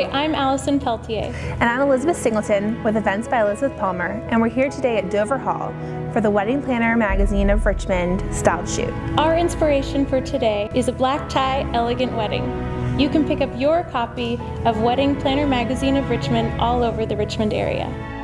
I'm Allison Peltier. And I'm Elizabeth Singleton with Events by Elizabeth Palmer, and we're here today at Dover Hall for the Wedding Planner Magazine of Richmond Styled Shoot. Our inspiration for today is a black tie elegant wedding. You can pick up your copy of Wedding Planner Magazine of Richmond all over the Richmond area.